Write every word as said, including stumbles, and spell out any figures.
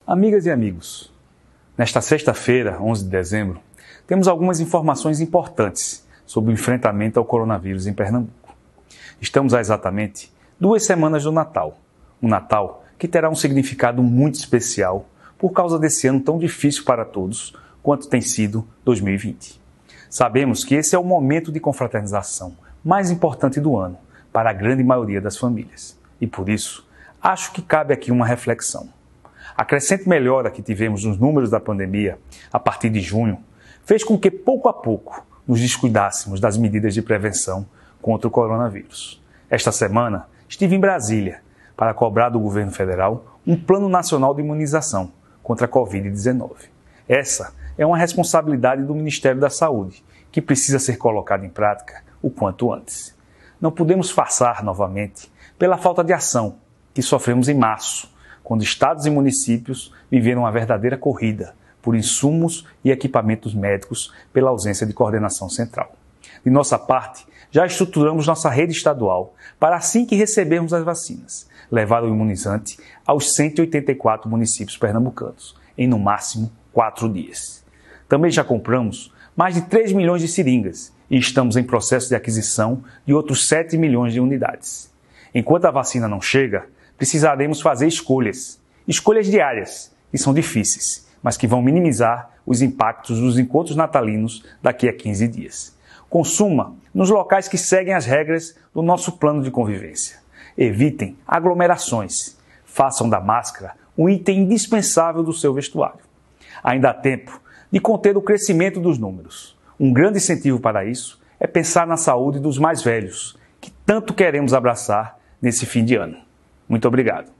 Amigas e amigos, nesta sexta-feira, onze de dezembro, temos algumas informações importantes sobre o enfrentamento ao coronavírus em Pernambuco. Estamos há exatamente duas semanas do Natal, um Natal que terá um significado muito especial por causa desse ano tão difícil para todos quanto tem sido dois mil e vinte. Sabemos que esse é o momento de confraternização mais importante do ano para a grande maioria das famílias e, por isso, acho que cabe aqui uma reflexão. A crescente melhora que tivemos nos números da pandemia a partir de junho fez com que, pouco a pouco, nos descuidássemos das medidas de prevenção contra o coronavírus. Esta semana, estive em Brasília para cobrar do governo federal um plano nacional de imunização contra a covid dezenove. Essa é uma responsabilidade do Ministério da Saúde, que precisa ser colocada em prática o quanto antes. Não podemos passar novamente pela falta de ação que sofremos em março, quando estados e municípios viveram uma verdadeira corrida por insumos e equipamentos médicos pela ausência de coordenação central. De nossa parte, já estruturamos nossa rede estadual para, assim que recebermos as vacinas, levar o imunizante aos cento e oitenta e quatro municípios pernambucanos, em no máximo quatro dias. Também já compramos mais de três milhões de seringas e estamos em processo de aquisição de outros sete milhões de unidades. Enquanto a vacina não chega, precisaremos fazer escolhas, escolhas diárias, que são difíceis, mas que vão minimizar os impactos dos encontros natalinos daqui a quinze dias. Consuma nos locais que seguem as regras do nosso plano de convivência. Evitem aglomerações. Façam da máscara um item indispensável do seu vestuário. Ainda há tempo de conter o crescimento dos números. Um grande incentivo para isso é pensar na saúde dos mais velhos, que tanto queremos abraçar nesse fim de ano. Muito obrigado.